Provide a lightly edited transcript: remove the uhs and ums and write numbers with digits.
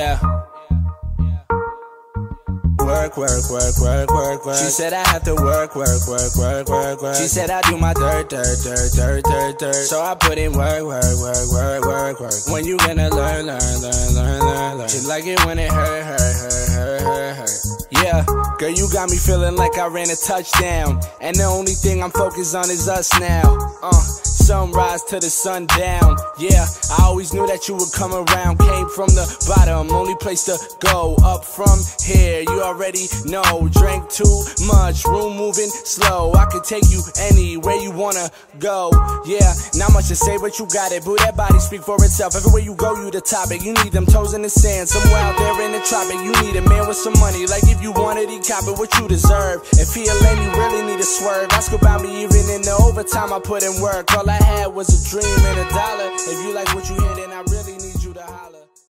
Yeah. Work, work, work, work, work, work. She said I have to work, work, work, work, work, work. She said I do my dirt, dirt, dirt, dirt, dirt, dirt. So I put in work, work, work, work, work, work. When you gonna learn, learn, learn, learn, learn, learn. She like it when it hurt, hurt, hurt, hurt, hurt, hurt. Yeah, girl, you got me feeling like I ran a touchdown, and the only thing I'm focused on is us now. Sunrise to the sundown. Yeah, I always knew that you would come around. Came from the bottom, only place to go up from here. You already know, drank too much, room moving slow. I could take you anywhere you wanna go. Yeah, not much to say, but you got it. Boo, that body speak for itself. Everywhere you go, you the topic. You need them toes in the sand, somewhere out there in the tropic. You need a man with some money, like if you wanted, he cop it what you deserve. If he a lame, you really need a swerve. Ask about me even in the overtime I put in work. All I had was a dream and $1. If you like what you hear, then I really need you to holler.